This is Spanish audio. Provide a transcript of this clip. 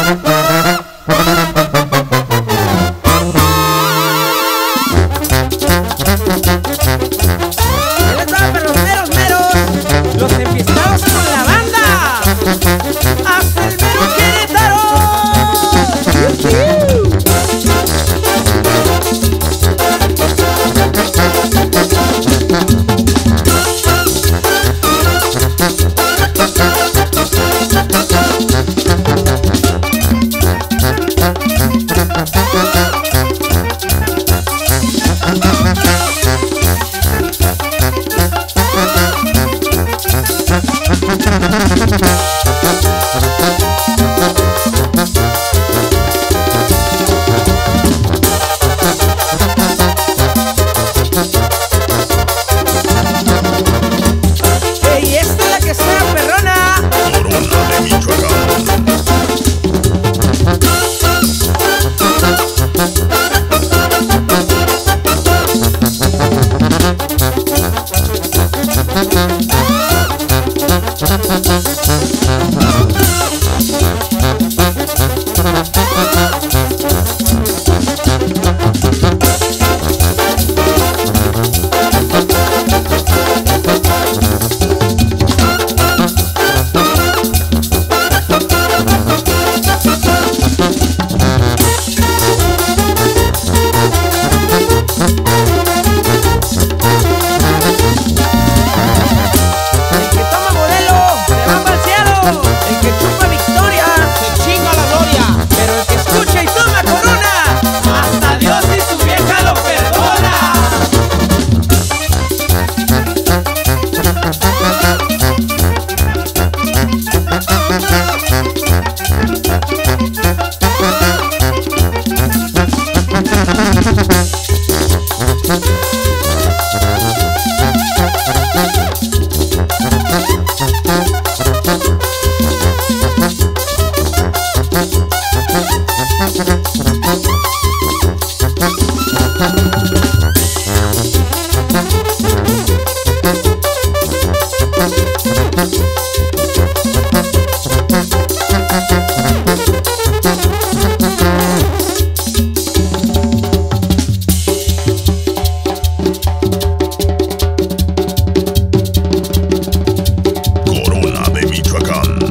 Los enfiestados con la banda, hasta el mero Querétaro. Ey, esta es la que está perrona. Corona de Michoacán. El que toma modelo se va pa'l cielo. El que chupa victoria se chinga la gloria. Pero el que escucha y toma corona, hasta Dios y su vieja lo perdona. Corona de Michoacán.